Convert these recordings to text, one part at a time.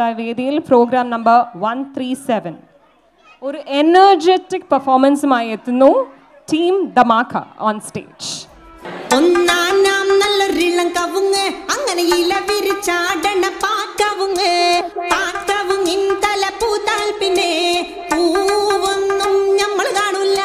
കലാവേദിയിൽ programme number 137 ഒരു energetic പെർഫോമൻസുമായി എത്തുന്നു team ധമാക on stage. ഒന്നാം നല്ലൊരിളം കവുങ്ങ് അങ്ങനെ ഇല വിരിച്ചാടണ പാക്കവുങ്ങ് പാക്കവുങ്ങിൻ തല പൂത്താൽ പിന്നെ പൂവൊന്നും നമ്മൾ കാണൂല.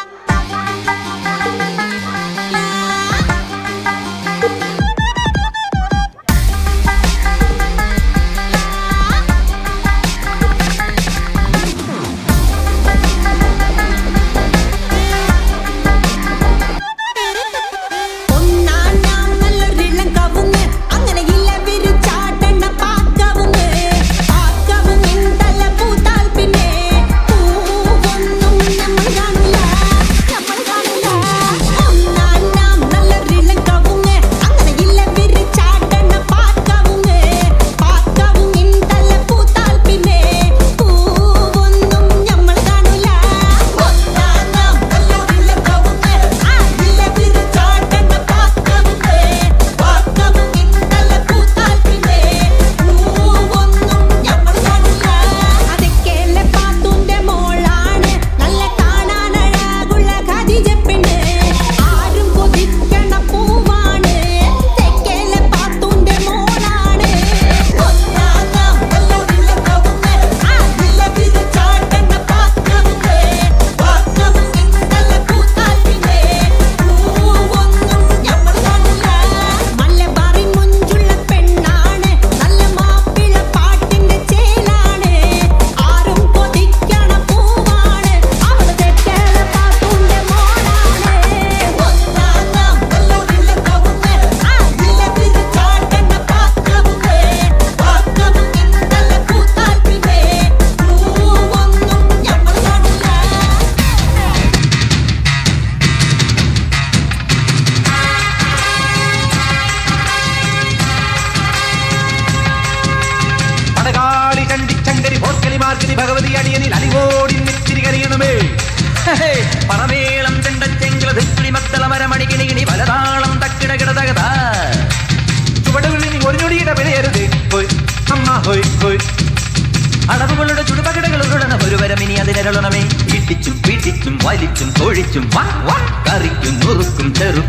അടവുകളുടെ ചുടുപകടകളുടന ഒരുവരമിനി അതിരളണമേ ഇട്ടിച്ചും പിടിച്ചും വലിച്ചും തൊഴിച്ചും കറിക്കും നുറുക്കും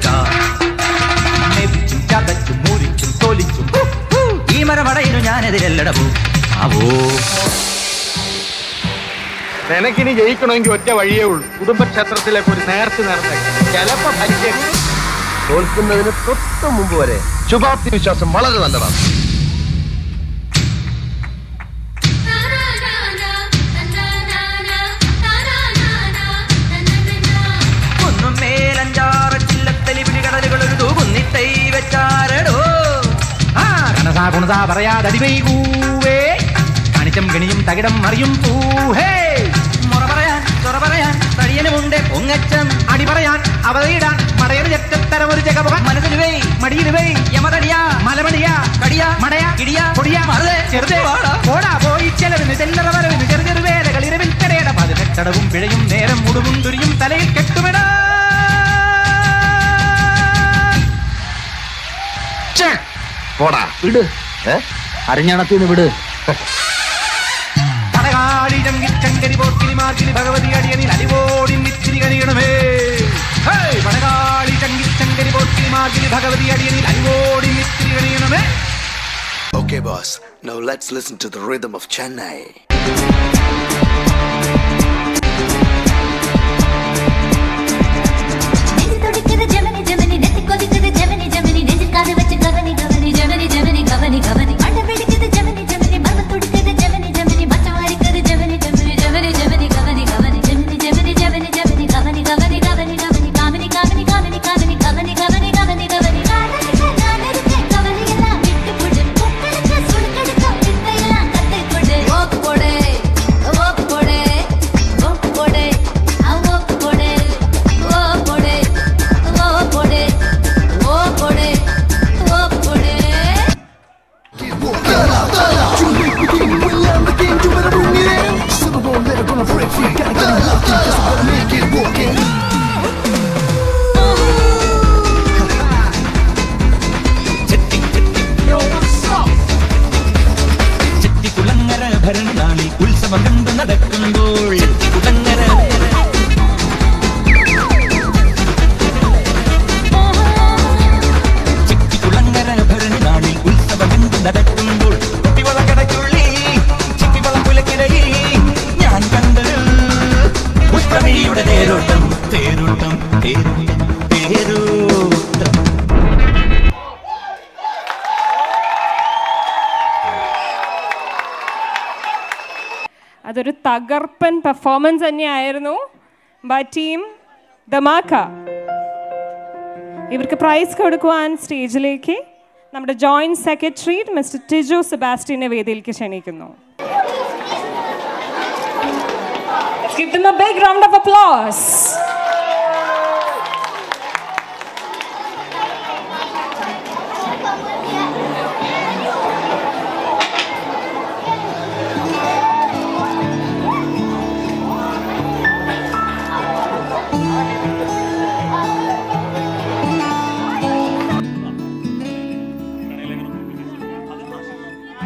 ചെറുക്കും ചതച്ചും മുറിച്ചും തൊലിച്ചും ഈ മരമടയിലും ഞാനെതിരല്ലടവോ അവോ. നിനക്കിനി ജയിക്കണമെങ്കിൽ ഒറ്റ വഴിയേ ഉള്ളൂ. കുടുംബക്ഷേത്രത്തിലേക്ക് ഒരു നേർച്ച നേർന്നേ ചിലപ്പോ തോൽക്കുന്നതിന് തൊട്ട് മുമ്പ് വരെ ശുഭാപ്തി വിശ്വാസം വളരെ നല്ലതാണ്. ഒന്നും മേലഞ്ചാറ് ചില്ലത്തലി പിടികടലുകളൊരു തൂകുന്നിട്ടൈ വെച്ചാരടോ കണസാ കുണസാ പറയാതടിവൈകൂവേ കണിച്ചം ഗണിയും തകിടം മറിയും പൂഹേ മുറ പറയാൻ ചൊറ പറയാൻ തടിയനുമുണ്ട് പൊങ്ങച്ചം അടി പറയാൻ അവതയിടാൻ മടയന് ചെറ്റത്തരം ഒരു ജഗമുഖം മനസ്സിലുവേ മടിയിലുവേ യമതടിയാ മലമടിയാ കടിയാ മടയാ കിടിയാ പൊടിയാ മറുതെ ചെറുതേ ഓടാ പോയി ചെലവിന് ചെല്ലറ വരവിന് ചെറു ചെറുവേലകൾ ഇരവിൽ കടയുടെ പതിനെട്ടടവും പിഴയും നേരം മുടുവും തുരിയും തലയിൽ കെട്ടുമിട പോടാ വിട് അരഞ്ഞണത്തിന് വിട്. പടകാളി ചങ്കിച്ചങ്കരി പോർക്കിനി മാർക്കിനി ഭഗവതി അടിയനിൽ അടിവോടി നിത്തിരി കനിയണമേ. പടകാളി ചങ്കിച്ചങ്കരി പോർക്കിനി മാർക്കിനി ഭഗവതി അടിയനിൽ അടിവോടി നിത്തിരി കനിയണമേ. Okay boss, now let's listen to the rhythm of Chennai. Walk, തോൽവിയുടെ തേരോട്ടം തേരോട്ടം തേരോട്ടം തേരോട്ടം. അതൊരു തകർപ്പൻ പെർഫോമൻസ് തന്നെയായിരുന്നു ബൈ ടീം ധമാക്ക. ഇവർക്ക് പ്രൈസ് കൊടുക്കുവാൻ സ്റ്റേജിലേക്ക് നമ്മുടെ ജോയിന്റ് സെക്രട്ടറി മിസ്റ്റർ ടിജു സെബാസ്റ്റ്യനെ വേദിയിലേക്ക് ക്ഷണിക്കുന്നു. Let's give them a big round of applause.